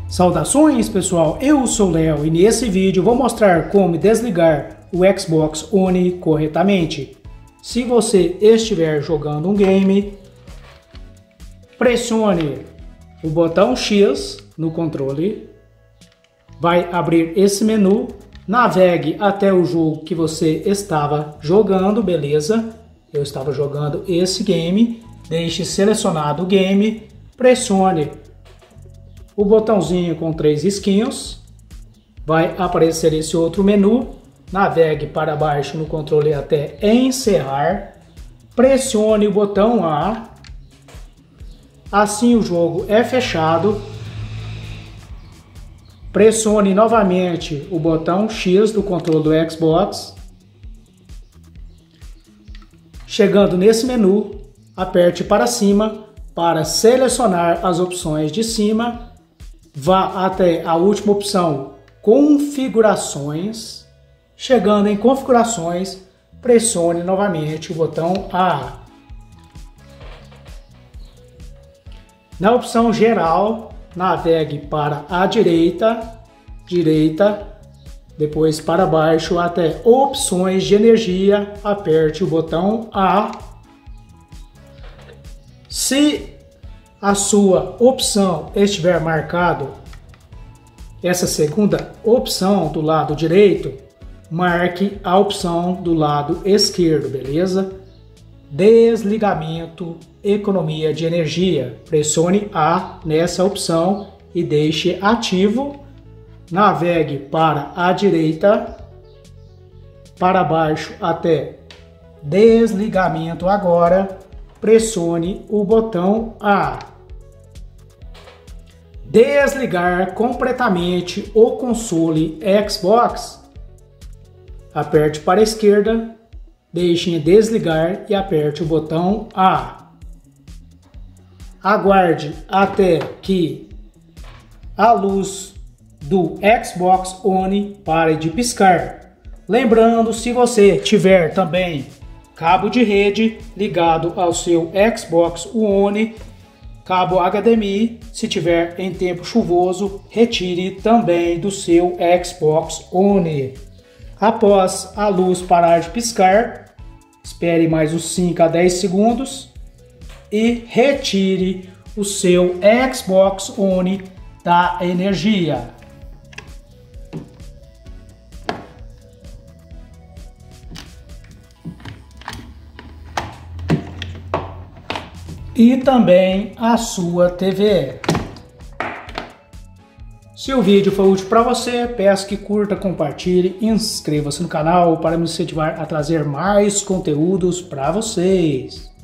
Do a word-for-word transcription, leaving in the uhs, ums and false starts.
Saudações pessoal, eu sou o Léo e nesse vídeo vou mostrar como desligar o Xbox One corretamente. Se você estiver jogando um game, pressione o botão X no controle, vai abrir esse menu, navegue até o jogo que você estava jogando, beleza? Eu estava jogando esse game, deixe selecionado o game, pressione o botãozinho com três risquinhos, vai aparecer esse outro menu, navegue para baixo no controle até encerrar, pressione o botão A, assim o jogo é fechado, pressione novamente o botão X do controle do Xbox, chegando nesse menu, aperte para cima para selecionar as opções de cima, vá até a última opção, configurações, chegando em configurações, pressione novamente o botão A. Na opção geral, navegue para a direita, direita, depois para baixo até opções de energia, aperte o botão A. Se a sua opção estiver marcado, essa segunda opção do lado direito, marque a opção do lado esquerdo, beleza? Desligamento, economia de energia. Pressione A nessa opção e deixe ativo. Navegue para a direita, para baixo até desligamento agora. Pressione o botão A. Desligar completamente o console Xbox. Aperte para a esquerda, deixe em desligar e aperte o botão A. Aguarde até que a luz do Xbox One pare de piscar. Lembrando, se você tiver também cabo de rede ligado ao seu Xbox One, cabo H D M I, se tiver em tempo chuvoso, retire também do seu Xbox One. Após a luz parar de piscar, espere mais uns cinco a dez segundos e retire o seu Xbox One da energia. E também a sua T V. Se o vídeo foi útil para você, peço que curta, compartilhe e inscreva-se no canal para me incentivar a trazer mais conteúdos para vocês.